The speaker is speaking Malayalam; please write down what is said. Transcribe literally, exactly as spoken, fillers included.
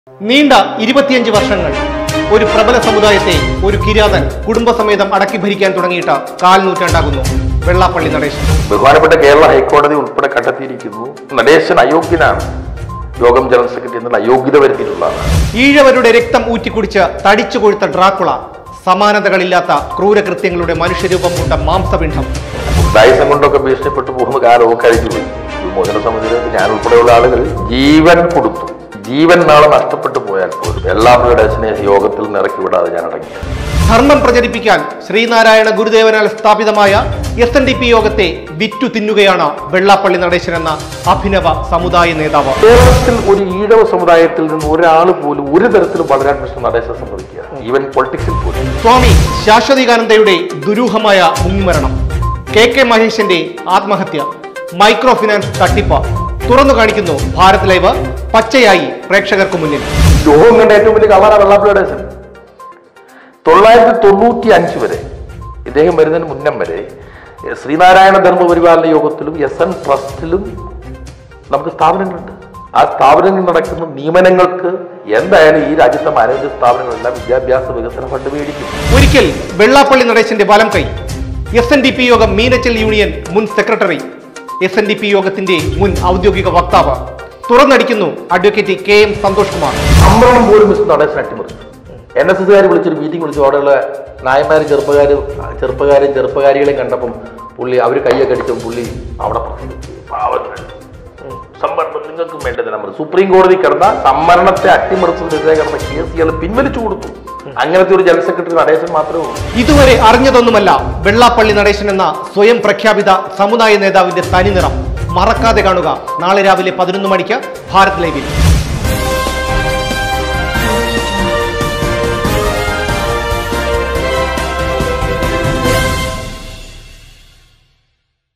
നീണ്ട ഇരുപത്തിയഞ്ച് വർഷങ്ങൾ ഒരു പ്രബല സമുദായത്തെ ഒരു കിരാതൻ കുടുംബസമേതം അടക്കി ഭരിക്കാൻ തുടങ്ങിയിട്ട് കാൽ നൂറ്റാണ്ടാകുന്നു വെള്ളാപ്പള്ളി നടേശൻ. ബഹുമാനപ്പെട്ട കേരള ഹൈക്കോടതി ഉൾപ്പെടെ കണ്ടെത്തിയിരിക്കുന്നു നടേശൻ അയോഗ്യനാണ്. യോഗം ജനറൽ സെക്രട്ടറി എന്നുള്ള അയോഗ്യത വരുത്തിയിട്ടുള്ളതാണ്. ഈഴവരുടെ രക്തം ഊറ്റിക്കുടിച്ച് തടിച്ചു കൊഴുത്ത ഡ്രാക്കുള, സമാനതകളില്ലാത്ത ക്രൂരകൃത്യങ്ങളുടെ മനുഷ്യരൂപം കൊണ്ട മാംസപിണ്ഡം. ദായസം കൊണ്ടൊക്കെ ഭീഷണിപ്പെട്ടു പോകുന്ന കാലവും കഴിഞ്ഞുപോയി. വിമോചന സമിതിയിൽ ഞാൻ ഉൾപ്പെടെയുള്ള ആളുകൾ ജീവൻ കൊടുത്തു. ജീവൻ നാളെ നഷ്ടപ്പെട്ടു പോയാൽ പോലും എല്ലാവരുടെ യോഗത്തിൽ നിറക്കി വിടാതെ ഞാൻ അടങ്ങി. ധർമ്മം പ്രചരിപ്പിക്കാൻ ശ്രീനാരായണ ഗുരുദേവനാൽ സ്ഥാപിതമായ എസ് എൻ ഡി പി യോഗത്തെ വിറ്റു തിന്നുകയാണ് വെള്ളാപ്പള്ളി നടേശൻ എന്ന അഭിനവ സമുദായ നേതാവ്. കേരളത്തിൽ ഒരു ഈഴവ സമുദായത്തിൽ നിന്ന് ഒരാൾ പോലും ഒരു തരത്തിലും വളരാൻ മിസ്റ്റർ നടേശൻ സമ്മതിക്കുക, ഈവൻ പൊളിറ്റിക്സിൽ പോലും. സ്വാമി ശാശ്വതികാനന്ദയുടെ ദുരൂഹമായ മുങ്ങിമരണം, കെ കെ മഹേഷിന്റെ ആത്മഹത്യ, മൈക്രോ ഫിനാൻസ് തട്ടിപ്പ് തുറന്നു കാണിക്കുന്നു ഭാരത് ലൈവ് പച്ചയായി പ്രേക്ഷകർക്ക് മുന്നിൽ. ലോകം കണ്ട ഏറ്റവും വലിയ കള്ളാണ് വെള്ളാപ്പള്ളി നടേശൻ. തൊള്ളായിരത്തി തൊണ്ണൂറ്റി അഞ്ച് വരെ ഇദ്ദേഹം വരുന്നതിന് മുന്നം വരെ ശ്രീനാരായണ ധർമ്മ പരിപാലന യോഗത്തിലും എസ് എൻ ട്രസ്റ്റിലും നമുക്ക് സ്ഥാപനങ്ങളുണ്ട്. ആ സ്ഥാപനങ്ങൾ നടക്കുന്ന നിയമനങ്ങൾക്ക് എന്തായാലും ഈ രാജ്യത്തെ മാനേജ്മെന്റ് സ്ഥാപനങ്ങളെല്ലാം വിദ്യാഭ്യാസ വികസന ഫണ്ട് മേടിക്കും. ഒരിക്കൽ വെള്ളാപ്പള്ളി നടേശന്റെ വലം കൈ, എസ് എൻ ഡി പി യോഗം മീനച്ചൽ യൂണിയൻ മുൻ secretary, S N D P യോഗത്തിന്റെ മുൻ ഔദ്യോഗിക വക്താവ്, തുറന്നടിക്കുന്നു advocate K M Santhosh Kumar. സംവരണം പോലും മിസ്റ്റർ നടേശൻ അട്ടിമറിച്ചു. എൻ എസ് എസ്സുകാർ വിളിച്ചൊരു മീറ്റിംഗ് വിളിച്ചു. അവിടെയുള്ള നായന്മാരും ചെറുപ്പക്കാരും ചെറുപ്പക്കാരും ചെറുപ്പക്കാരികളെയും കണ്ടപ്പം പുള്ളി അവർ കയ്യൊക്കെ അടിച്ചും പുള്ളി അവിടെ പാവങ്ങൾ സംവരണം നിങ്ങൾക്കും വേണ്ടത് നമ്മൾ സുപ്രീം കോടതി കിടന്ന സംവരണത്തെ അട്ടിമറിച്ചതിനെതിരെ കിടന്ന കേസ് ഇയാൾ പിൻവലിച്ചു കൊടുത്തു. അങ്ങനത്തെ ഒരു ജനറൽ സെക്രട്ടറി നടേശൻ മാത്രമേ ഉള്ളൂ. ഇതുവരെ അറിഞ്ഞതൊന്നുമല്ല വെള്ളാപ്പള്ളി നടേശൻ എന്ന സ്വയം പ്രഖ്യാപിത സമുദായ നേതാവിന്റെ തനിനിറം. മറക്കാതെ കാണുക നാളെ രാവിലെ പതിനൊന്ന് മണിക്ക് ഭാരത് ലൈവിൽ.